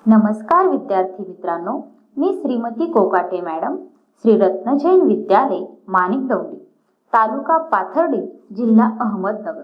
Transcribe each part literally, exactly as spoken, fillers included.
नमस्कार विद्यार्थी मित्रांनो, मी श्रीमती कोकाटे मॅडम, श्री रत्न जैन विद्यालय माणिकडोंडी, तालुका पाथर्डी, जिल्हा अहमदनगर।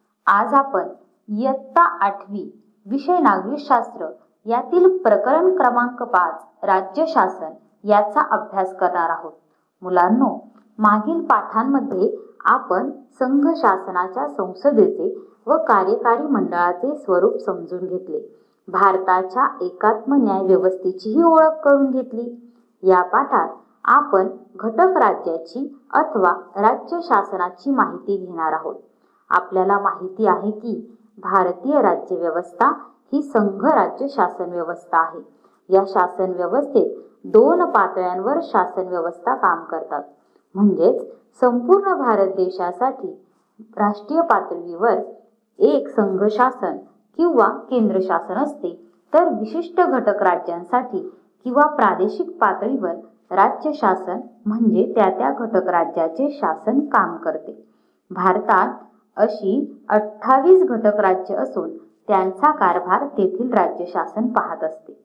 आज आपण इयत्ता आठवी विषय नागरिकशास्त्र यातील प्रकरण क्रमांक पाच राज्य शासन याचा अभ्यास करणार आहोत। मुलांनो, मागील पाठांमध्ये आपण संघ शासनाच्या संसदेचे व कार्यकारी मंडळाचे स्वरूप समजून घेतले। भारताच्या एकात्म न्याय व्यवस्थेचीही ओळख करून घेतली। या पाठात आपण घटक राज्याची अथवा राज्य शासनाची माहिती घेणार आहोत। आपल्याला माहिती आहे की भारतीय राज्य व्यवस्था ही संघ राज्य शासन व्यवस्था आहे। या शासन व्यवस्थेत दोन पातळ्यांवर शासन व्यवस्था काम करतात। म्हणजेच संपूर्ण भारत देशासाठी राष्ट्रीय पातळीवर एक संघ शासन किंवा केंद्र शासन असते, तर विशिष्ट घटक राज्यांसाठी किंवा प्रादेशिक पातळीवर राज्य शासन म्हणजे त्या त्या घटक राज्याचे शासन काम करते। भारतात अशी अठ्ठावीस घटक राज्य असून त्यांचा कारभार तेथील राज्य शासन पाहत असते।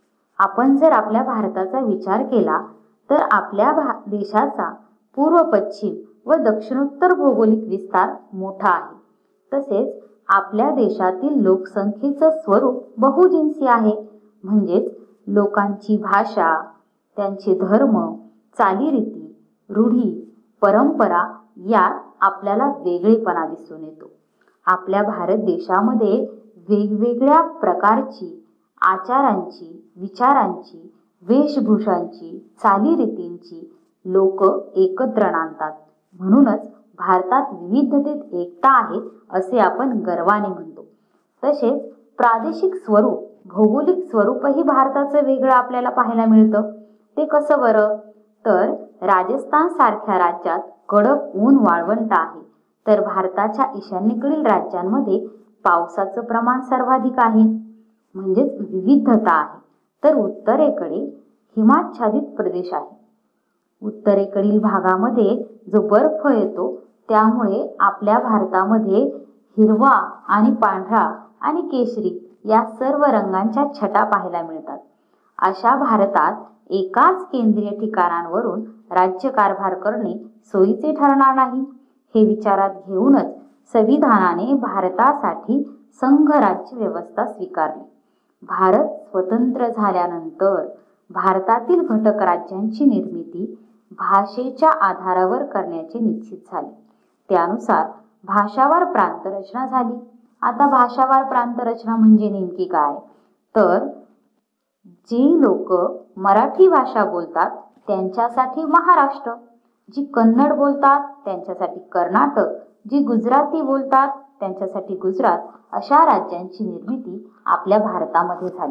आपण जर आपल्या भारताचा विचार केला तर आपल्या देशाचा पूर्व पश्चिम व दक्षिणोत्तर भौगोलिक विस्तार मोठा आहे। तसेच आपल्या देशातील लोकसंख्येचं स्वरूप बहुजिन्सी आहे। म्हणजेच लोकांची भाषा, त्यांचे धर्म, चालीरीती, रूढी, परंपरा यात आपल्याला वेगळेपणा दिसून येतो। आपल्या भारत देशामध्ये वेगवेगळ्या प्रकारची आचारांची, विचारांची, वेशभूषांची, चालीरीतींची लोक एकत्र नांदतात। म्हणूनच भारतात विविधतेत एकता आहे असे आपण गर्वाने म्हणतो। तसेच प्रादेशिक स्वरूप, भौगोलिक स्वरूपही भारताचं वेगळं आपल्याला पाहायला मिळतं। ते कसं बरं? तर राजस्थान सारख्या राज्यात कडक ऊन वाळवंट आहे, तर भारताच्या ईशान्येकडील राज्यांमध्ये पावसाचं प्रमाण सर्वाधिक आहे, म्हणजेच विविधता आहे। तर उत्तरेकडे हिमाच्छादित प्रदेश आहे। उत्तरेकडील भागामध्ये जो बर्फ येतो त्यामुळे आपल्या भारतामध्ये हिरवा आणि पांढरा आणि केशरी या सर्व रंगांच्या छटा पाहायला मिळतात। अशा भारतात एकाच केंद्रीय ठिकाणांवरून राज्य कारभार करणे सोयीचे ठरणार नाही। हे विचारात घेऊनच संविधानाने भारतासाठी संघ राज्य व्यवस्था स्वीकारली। भारत स्वतंत्र झाल्यानंतर भारतातील घटक राज्यांची निर्मिती भाषेच्या आधारावर करण्याचे निश्चित झाले। त्यानुसार भाषावार प्रांत रचना झाली। आता भाषावार प्रांत रचना म्हणजे नेमकी काय? तर जे लोक मराठी भाषा बोलतात त्यांच्यासाठी महाराष्ट्र, जी कन्नड बोलतात त्यांच्यासाठी कर्नाटक, जी गुजराती बोलतात त्यांच्यासाठी गुजरात, अशा राज्यांची निर्मिती आपल्या भारतामध्ये झाली।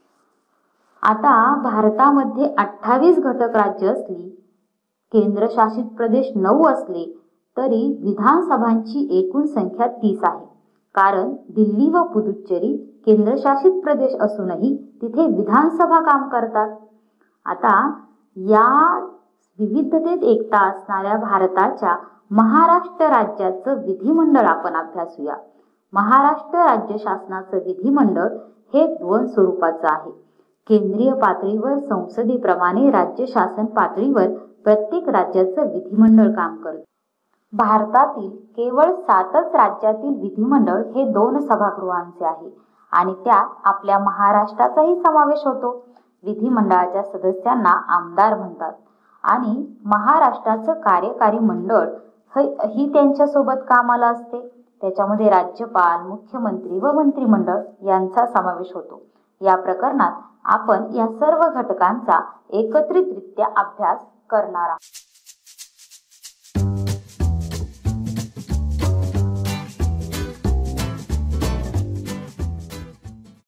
आता भारतामध्ये अठ्ठावीस घटक राज्य असली, केंद्रशासित प्रदेश नऊ असले तरी विधानसभांची एकूण संख्या तीस आहे। कारण दिल्ली व पुदुच्चेरी केंद्रशासित प्रदेश असूनही तिथे विधानसभा काम करतात। आता या विविधतेत एकता असणाऱ्या भारताच्या महाराष्ट्र राज्याचं विधिमंडळ आपण अभ्यासूया। महाराष्ट्र राज्य शासनाचं विधिमंडळ हे दोन स्वरूपाचं आहे। केंद्रीय पातळीवर संसदेप्रमाणे राज्य शासन पातळीवर प्रत्येक राज्याचं विधिमंडळ काम करते। भारतातील केवळ सातच राज्यातील विधिमंडळ हे दोन सभागृहांचे आहे आणि त्यात आपल्या महाराष्ट्राचाही समावेश होतो। विधिमंडळाच्या सदस्यांना आमदार म्हणतात आणि महाराष्ट्राचं कार्यकारी मंडळ ही त्यांच्या सोबत कामाला असते। त्याच्यामध्ये राज्यपाल, मुख्यमंत्री व मंत्रिमंडळ यांचा समावेश होतो। या प्रकरणात आपण या सर्व घटकांचा एकत्रितरित्या अभ्यास करणार आहोत।